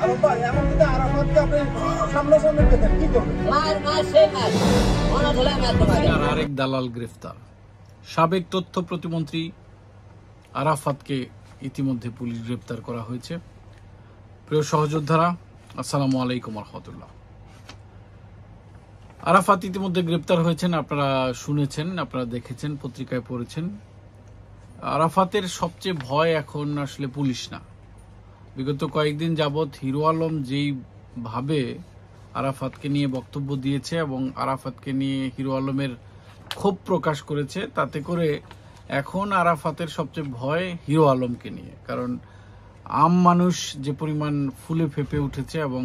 আরেক দালাল গ্রেফতার। সাবেক তথ্য প্রতিমন্ত্রী আরাফাতকে ইতিমধ্যে পুলিশ গ্রেফতার করা হয়েছে। প্রিয় সহযোদ্ধারা, আসসালামু আলাইকুম রহমতুল্লাহ। আরাফাত ইতিমধ্যে গ্রেপ্তার হয়েছেন, আপনারা শুনেছেন, আপনারা দেখেছেন, পত্রিকায় পড়েছেন। আরাফাতের সবচেয়ে ভয় এখন আসলে পুলিশ না। বিগত কয়েকদিন যাবৎ হিরো আলম যেই ভাবে আরাফাতকে নিয়ে বক্তব্য দিয়েছে এবং আরাফাতকে নিয়ে হিরো আলমের ক্ষোভ প্রকাশ করেছে, তাতে করে এখন আরাফাতের সবচেয়ে ভয় হিরো আলমকে নিয়ে। কারণ আম মানুষ যে পরিমাণ ফুলে ফেপে উঠেছে এবং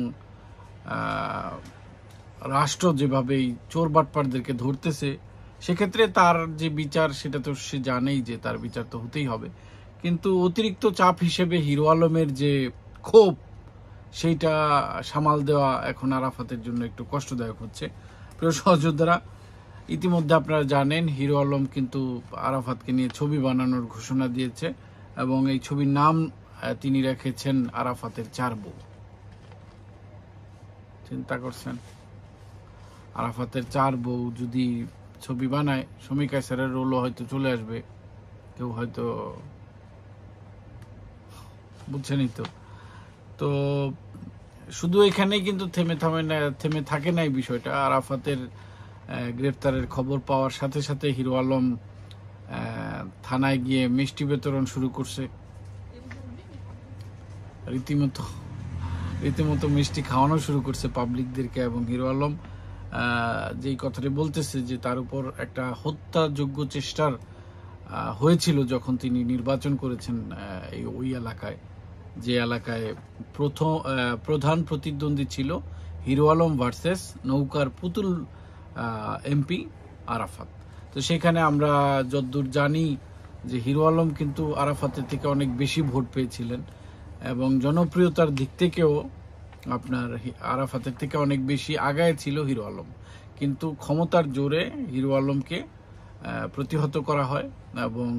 রাষ্ট্র যেভাবে এই চোর বাটপারদেরকে ধরতেছে, সেক্ষেত্রে তার যে বিচার সেটা তো সে জানেই যে তার বিচার তো হতেই হবে। কিন্তু অতিরিক্ত চাপ হিসেবে হিরো আলমের যে ক্ষোভ, সেইটা সামাল দেওয়া এখন আরাফাতের জন্য একটু কষ্টদায়ক হচ্ছে। প্রিয় সহযোদ্ধারা, ইতিমধ্যে আপনারা জানেন হিরো আলম কিন্তু আরাফাতকে নিয়ে ছবি বানানোর ঘোষণা দিয়েছে এবং এই ছবির নাম তিনি রেখেছেন আরাফাতের 4 বউ। চিন্তা করছেন, আরাফাতের 4 বউ যদি ছবি বানায়, শমী কায়সারের রোলও হয়তো চলে আসবে, কেউ হয়তো বুঝছেনই তো। তো শুধু এখানেই কিন্তু থেমে থাকে না এই বিষয়টা। আরাফাতের গ্রেফতারের খবর পাওয়ার সাথে সাথে হিরো আলম থানায় গিয়ে মিষ্টি বিতরণ শুরু করছে। রীতিমতো মিষ্টি খাওয়ানো শুরু করছে পাবলিকদেরকে। এবং হিরো আলম যেই কথাটি বলতেছে যে তার উপর একটা হত্যাযোগ্য চেষ্টার হয়েছিল যখন তিনি নির্বাচন করেছেন ওই এলাকায়, যে এলাকায় প্রধান প্রতিদ্বন্দ্বী ছিল হিরো আলম ভার্সেস নৌকার পুতুল এমপি আরাফাত। তো সেখানে আমরা যতদূর জানি যে হিরো আলম কিন্তু আরাফাতের থেকে অনেক বেশি ভোট পেয়েছিলেন এবং জনপ্রিয়তার দিক থেকেও আপনার আরাফাতের থেকে অনেক বেশি আগায় ছিল হিরো আলম। কিন্তু ক্ষমতার জোরে হিরো আলমকে প্রতিহত করা হয় এবং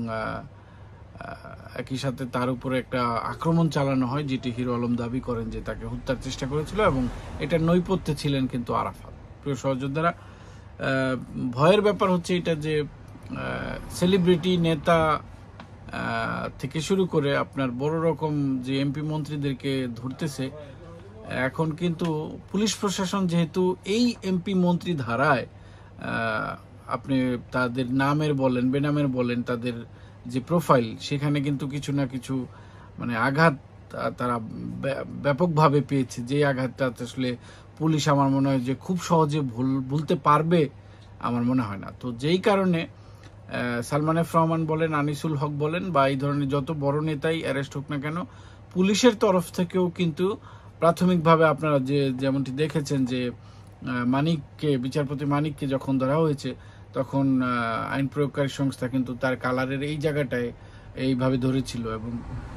একই সাথে তার উপরে একটা আক্রমণ চালানো হয়, যেটি হিরো আলম দাবি করেন যে তাকে হত্যার চেষ্টা করেছিল এবং এটা নৈপথ্যে ছিলেন কিন্তু আরাফাত। প্রিয় সহযোদ্ধারা, ভয়ের ব্যাপার হচ্ছে এটা যে সেলিব্রিটি নেতা থেকে শুরু করে আপনার বড় রকম যে এমপি মন্ত্রীদেরকে ধরতেছে, এখন কিন্তু পুলিশ প্রশাসন যেহেতু এই এমপি মন্ত্রী ধারায় আপনি তাদের নামের বলেন বেনামের বলেন, তাদের যে প্রোফাইল, সেখানে কিন্তু কিছু না কিছু মানে আঘাত তারা ব্যাপকভাবে পেয়েছে, যে আঘাতটা আসলে পুলিশ আমার মনে হয় যে খুব সহজে ভুলতে পারবে আমার মনে হয় না। তো যেই কারণে সালমান এফ রহমান বলেন, আনিসুল হক বলেন বা এই ধরনের যত বড় নেতাই অ্যারেস্ট হোক না কেন, পুলিশের তরফ থেকেও কিন্তু প্রাথমিকভাবে আপনারা যেমনটি দেখেছেন যে মানিককে, বিচারপতি মানিককে যখন ধরা হয়েছে তখন আইন প্রয়োগকারী সংস্থা কিন্তু তার কালারের এই জায়গাটায় এইভাবে ধরেছিল এবং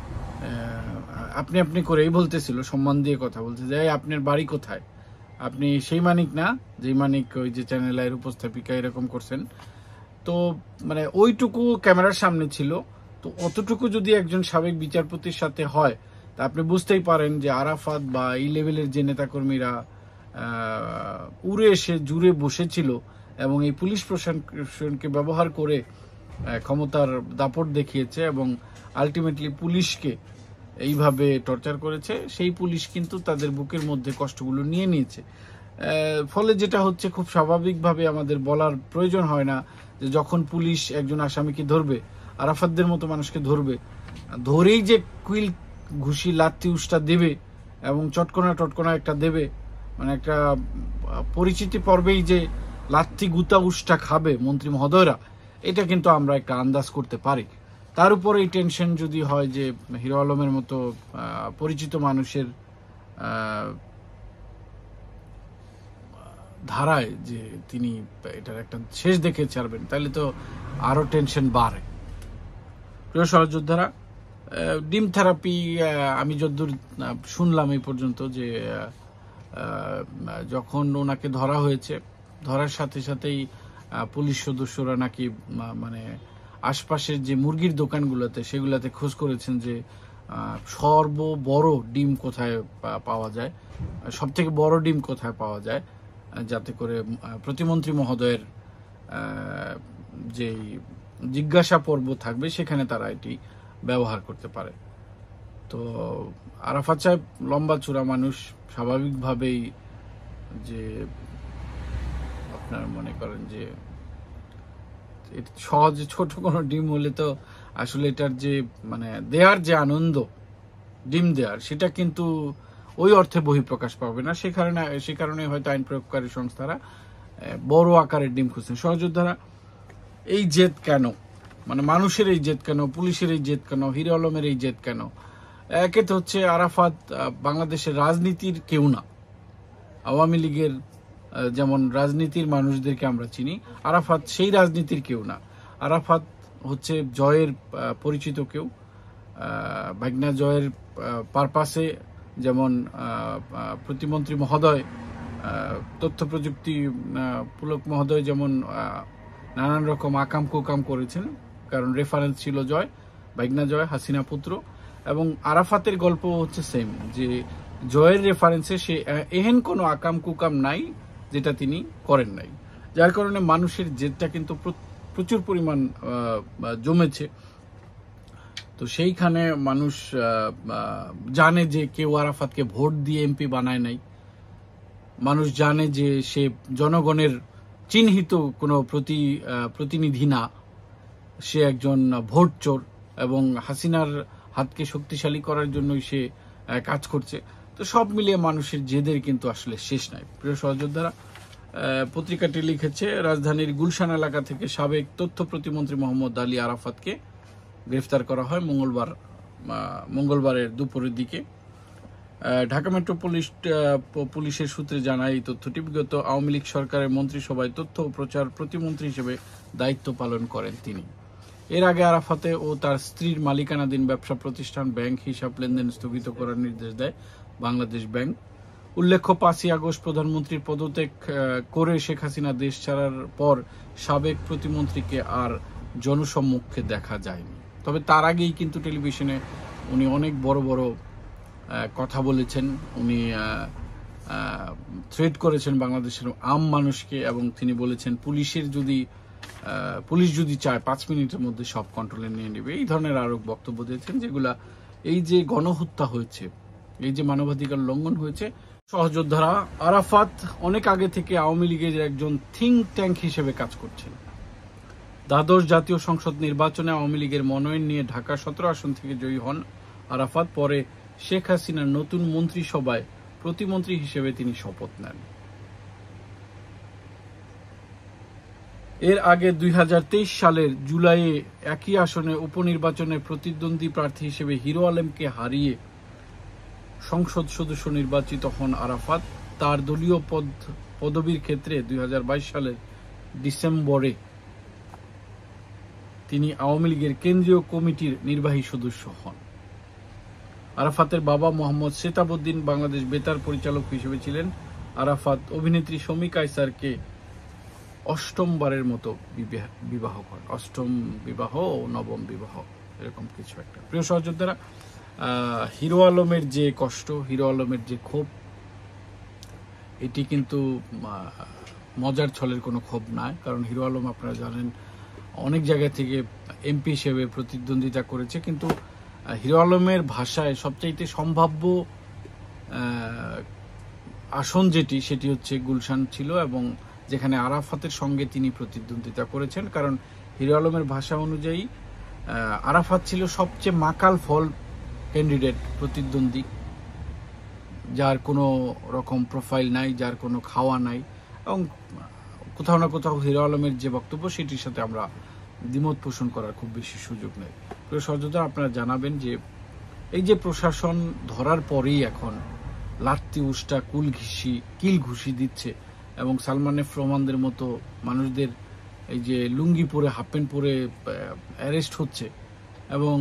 আপনি করেই বলতেছিল, সম্মান দিয়ে কথা বলছে যে আপনার বাড়ি কোথায়, আপনি সেই মানিক না যেই মানিক ওই যে চ্যানেল আইয়ের উপস্থাপিকা এরকম করছেন। তো মানে ওইটুকু ক্যামেরার সামনে ছিল। তো অতটুকু যদি একজন সাবেক বিচারপতির সাথে হয়, তা আপনি বুঝতেই পারেন যে আরাফাত বা এই লেভেলের যে নেতাকর্মীরা উড়ে এসে জুড়ে বসেছিল এবং এই পুলিশ প্রশাসনকে ব্যবহার করে ক্ষমতার দাপট দেখিয়েছে এবং আলটিমেটলি পুলিশকে এইভাবে টর্চার করেছে, সেই পুলিশ কিন্তু তাদের বুকের মধ্যে কষ্টগুলো নিয়ে নিয়েছে। ফলে যেটা হচ্ছে, খুব স্বাভাবিকভাবে আমাদের বলার প্রয়োজন হয় না যে যখন পুলিশ একজন আসামিকে ধরবে, আরাফাতদের মতো মানুষকে ধরেই যে কুইল ঘুষি লাথি উষ্টা দেবে এবং চটকনা একটা দেবে, মানে একটা পরিচিতি পর্বেই যে লাথি গুতা উষ্টা খাবে মন্ত্রী মহোদয়রা, এটা কিন্তু আমরা একটা আন্দাজ করতে পারি। তার উপরে এই টেনশন যদি হয় যে হিরো আলমের মতো পরিচিত মানুষের ধারায় যে তিনি এটার একটা শেষ দেখে ছাড়বেন, তাহলে তো আরো টেনশন বাড়ে। প্রিয় সহযোদ্ধারা, ডিম থেরাপি আমি যতদূর শুনলাম এই পর্যন্ত যে যখন ওনাকে ধরা হয়েছে, ধরার সাথে সাথেই পুলিশ সদস্যরা নাকি মানে আশপাশের যে মুরগির দোকানগুলোতে সেগুলাতে খোঁজ করেছেন যে সর্ববড় ডিম কোথায় পাওয়া যায়, সব থেকে বড় ডিম কোথায় পাওয়া যায়, যাতে করে প্রতিমন্ত্রী মহোদয়ের যে জিজ্ঞাসা পর্ব থাকবে সেখানে তারা এটি ব্যবহার করতে পারে। তো আরাফাত সাহেব লম্বা চূড়া মানুষ, স্বাভাবিকভাবেই যে আপনার মনে করেন যে সহজে ছোট কোনো ডিম হলে তো আসলে এটার যে মানে দেয়ার যে আনন্দ ডিম দেয়ার, সেটা কিন্তু ওই অর্থে বহিঃপ্রকাশ পাবে না। সে কারণে হয়তো আইন প্রয়োগকারী সংস্থারা বড় আকারের ডিম খুঁজছেন। সহযোদ্ধারা এই জেদ কেন, মানে মানুষের এই জেদ কেন, পুলিশের এই জেদ কেন, হিরো আলমের এই জেদ কেন? একে তো হচ্ছে আরাফাত বাংলাদেশের রাজনীতির কেউ না। আওয়ামী লীগের যেমন রাজনীতির মানুষদেরকে আমরা চিনি, আরাফাত সেই রাজনীতির কেউ না। আরাফাত হচ্ছে জয়ের পরিচিত কেউ। ভাগনা জয়ের পারপাসে যেমন প্রতিমন্ত্রী মহোদয়, তথ্য প্রযুক্তি পুলক মহোদয় যেমন নানান রকম আকাম কুকাম করেছেন, কারণ রেফারেন্স ছিল জয়, ভাগনা জয়, হাসিনা পুত্র। এবং আরাফাতের গল্প হচ্ছে সেম, যে জয়ের রেফারেন্সে সে এহেন কোনো আকাম কুকাম নাই যেটা তিনি করেন নাই, যার কারণে মানুষের জেদটা কিন্তু প্রচুর পরিমাণ জমেছে। তো সেইখানে মানুষ জানে যে কেউ আরাফাতকে ভোট দিয়ে এমপি বানায় নাই। মানুষ জানে যে সে জনগণের চিহ্নিত কোনো প্রতিনিধি না, সে একজন ভোট চোর এবং হাসিনার হাতকে শক্তিশালী করার জন্যই সে কাজ করছে। তো সব মিলিয়ে মানুষের জেদের কিন্তু আসলে শেষ নাই। প্রিয় সহযোদ্ধারা, পত্রিকাটি লিখেছে রাজধানীর গুলশান এলাকা থেকে সাবেক তথ্য প্রতিমন্ত্রী মোহাম্মদ আলী আরাফাতকে গ্রেফতার করা হয় মঙ্গলবারের দুপুরের দিকে। ঢাকা মেট্রো পুলিশের সূত্রে জানায় এই তথ্যটি। বিগত আওয়ামী লীগ সরকারের মন্ত্রিসভায় তথ্য ও প্রচার প্রতিমন্ত্রী হিসেবে দায়িত্ব পালন করেন তিনি। এর আগে আরাফাতে ও তার স্ত্রীর মালিকানাধীন ব্যবসা প্রতিষ্ঠান ব্যাংক হিসাব লেনদেন স্থগিত করার নির্দেশ দেয় বাংলাদেশ ব্যাংক। উল্লেখ্য, 5ই আগস্ট প্রধানমন্ত্রীর পদত্যাগ করে শেখ হাসিনা দেশ ছাড়ার পর সাবেক প্রতিমন্ত্রীকে আর জনসম্মুখে দেখা যায়নি। তবে তার আগেই কিন্তু টেলিভিশনে উনি অনেক বড় বড় কথা বলেছেন। উনি থ্রেট করেছেন বাংলাদেশের আম মানুষকে, এবং তিনি বলেছেন পুলিশ যদি চায় 5 মিনিটের মধ্যে সব কন্ট্রোলে নিয়ে নেবে। এই ধরনের আরো বক্তব্য দিয়েছেন, যেগুলা এই যে গণহত্যা হয়েছে, এই যে মানবাধিকার লঙ্ঘন হয়েছে। সহযোদ্ধারা, আরাফাত অনেক আগে থেকে আওয়ামী লীগের একজন থিঙ্ক ট্যাঙ্ক হিসেবে কাজ করছেন। দ্বাদশ জাতীয় সংসদ নির্বাচনে আওয়ামী লীগের মনোনয়ন নিয়ে ঢাকা 17 আসন থেকে জয়ী হন আরাফাত। পরে শেখ হাসিনার নতুন মন্ত্রিসভায় প্রতিমন্ত্রী হিসেবে তিনি শপথ নেন। এর আগে 2023 সালের জুলাইয়ে একই আসনে উপনির্বাচনে প্রতিদ্বন্দ্বী প্রার্থী হিসেবে হিরো আলমকে হারিয়ে সংসদ সদস্য নির্বাচিত হন আরাফাত। তার দলীয় পদবীর ক্ষেত্রে 2022 সালের ডিসেম্বরে তিনি আওয়ামী লীগের কেন্দ্রীয় কমিটির নির্বাহী সদস্য হন। আরাফাতের বাবা মোহাম্মদ সেতাবউদ্দিন বাংলাদেশ বেতার পরিচালক হিসেবে ছিলেন। আরাফাত অভিনেত্রী শমী কায়সারকে 8ম বারের মতো বিবাহ করেন। 8ম বিবাহ ও 9ম বিবাহ, এরকম কিছু একটা। প্রিয় সহযোদ্ধারা, হিরো আলমের যে কষ্ট, হিরো আলমের যে ক্ষোভ, এটি কিন্তু মজার ছলের কোনো ক্ষোভ নয়। কারণ হিরো আলম আপনারা জানেন অনেক জায়গা থেকে এমপি হিসেবে প্রতিদ্বন্দ্বিতা করেছে, কিন্তু হিরো আলমের ভাষায় সবচাইতে সম্ভাব্য আসন সেটি হচ্ছে গুলশান ছিল, এবং যেখানে আরাফাতের সঙ্গে তিনি প্রতিদ্বন্দ্বিতা করেছেন। কারণ হিরো আলমের ভাষা অনুযায়ী আরাফাত ছিল সবচেয়ে মাকাল ফল ক্যান্ডিডেট, প্রতিদ্বন্দ্বী, যার কোনো রকম প্রোফাইল নাই, যার কোনো খাওয়া নাই। এবং কোথাও না কোথাও হিরো আলমের যে বক্তব্য সেটির সাথে আমরা দ্বিমত পোষণ করার খুব বেশি সুযোগ নেই। প্রিয় সহযোদ্ধা, আপনারা জানাবেন যে এই যে প্রশাসন ধরার পরেই এখন লাত্তি উষ্টা কিল ঘুষি দিচ্ছে, এবং সালমান এফ রহমানদের মতো মানুষদের এই যে লুঙ্গি পরে হাফ প্যান্ট পরে অ্যারেস্ট হচ্ছে, এবং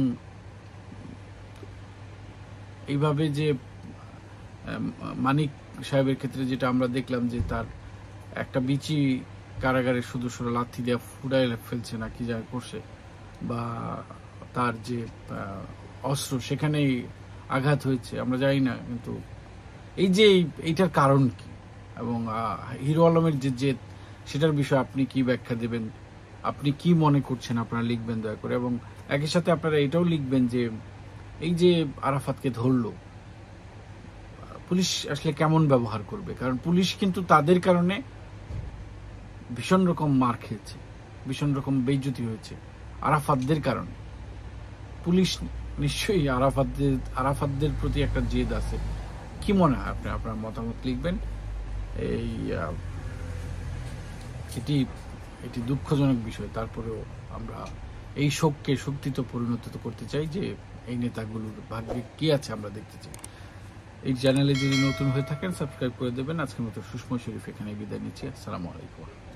এইভাবে যে মানিক সাহেবের ক্ষেত্রে যেটা আমরা দেখলাম যে তার একটা বিচি কারাগারের সদস্যরা লাথি দিয়ে ফুটাই ফেলছে না কি যা করছে, বা তার যে অস্ত্র সেখানেই আঘাত হয়েছে, আমরা জানি না। কিন্তু এই যে এইটার কারণ কি, এবং হিরো আলমের যে জেদ, সেটার বিষয়ে আপনি কি ব্যাখ্যা দেবেন, আপনি কি মনে করছেন, আপনারা লিখবেন দয়া করে। এবং একই সাথে আপনারা এটাও লিখবেন যে এই যে আরাফাতকে ধরলো, পুলিশ আসলে কেমন ব্যবহার করবে, কারণ পুলিশ কিন্তু তাদের কারণে ভীষণ রকম মার খেয়েছে, ভীষণ রকম বেইজ্জতি হয়েছে আরাফাতদের কারণে। পুলিশ নিশ্চয়ই আরাফাতদের প্রতি একটা জেদ আছে। কি মনে হয় আপনি আপনার মতামত লিখবেন। এই এটি দুঃখজনক বিষয়, তারপরেও আমরা এই শোককে শক্তিতে পরিণত করতে চাই, যে এই নেতাগুলোর ভাগ্যে কি আছে আমরা দেখতে চাই। এই চ্যানেলে যদি নতুন হয়ে থাকেন সাবস্ক্রাইব করে দেবেন। আজকের মতো সুষমা শরীফ এখানে বিদায় নিচ্ছি। আসসালামু আলাইকুম।